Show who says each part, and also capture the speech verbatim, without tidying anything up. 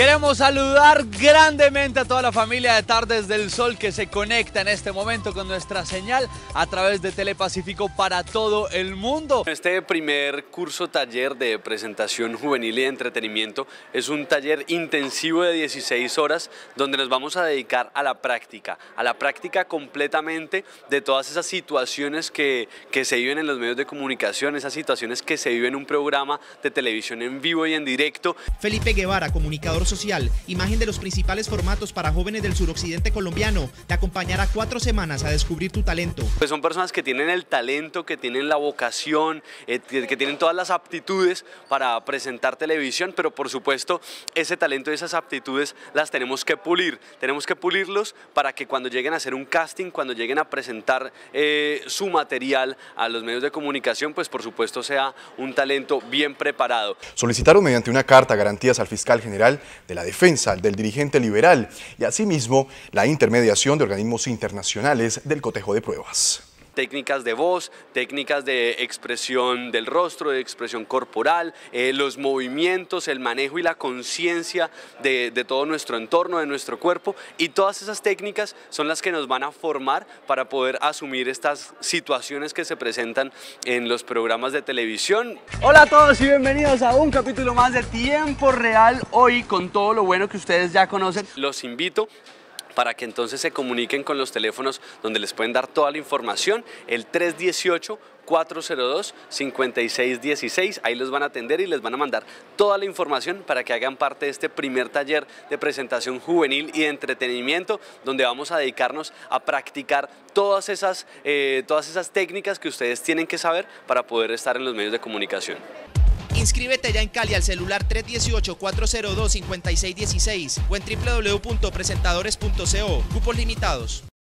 Speaker 1: Queremos saludar grandemente a toda la familia de Tardes del Sol que se conecta en este momento con nuestra señal a través de Telepacífico para todo el mundo.
Speaker 2: Este primer curso taller de presentación juvenil y de entretenimiento es un taller intensivo de dieciséis horas donde nos vamos a dedicar a la práctica, a la práctica completamente de todas esas situaciones que, que se viven en los medios de comunicación, esas situaciones que se viven en un programa de televisión en vivo y en directo.
Speaker 3: Felipe Guevara, comunicador social, imagen de los principales formatos para jóvenes del suroccidente colombiano, te acompañará cuatro semanas a descubrir tu talento.
Speaker 2: Pues son personas que tienen el talento, que tienen la vocación, eh, que, que tienen todas las aptitudes para presentar televisión, pero por supuesto ese talento y esas aptitudes las tenemos que pulir, tenemos que pulirlos para que cuando lleguen a hacer un casting, cuando lleguen a presentar eh, su material a los medios de comunicación, pues por supuesto sea un talento bien preparado.
Speaker 4: Solicitaron mediante una carta garantías al fiscal general de la defensa del dirigente liberal y asimismo la intermediación de organismos internacionales del cotejo de pruebas.
Speaker 2: Técnicas de voz, técnicas de expresión del rostro, de expresión corporal, eh, los movimientos, el manejo y la conciencia de, de todo nuestro entorno, de nuestro cuerpo, y todas esas técnicas son las que nos van a formar para poder asumir estas situaciones que se presentan en los programas de televisión.
Speaker 1: Hola a todos y bienvenidos a un capítulo más de Tiempo Real, hoy con todo lo bueno que ustedes ya conocen.
Speaker 2: Los invito para que entonces se comuniquen con los teléfonos donde les pueden dar toda la información, el tres uno ocho, cuatro cero dos, cinco seis uno seis, ahí los van a atender y les van a mandar toda la información para que hagan parte de este primer taller de presentación juvenil y de entretenimiento, donde vamos a dedicarnos a practicar todas esas, eh, todas esas técnicas que ustedes tienen que saber para poder estar en los medios de comunicación.
Speaker 3: Inscríbete ya en Cali al celular tres uno ocho, cuatro cero dos, cinco seis uno seis o en w w w punto presentadores punto co. Cupos limitados.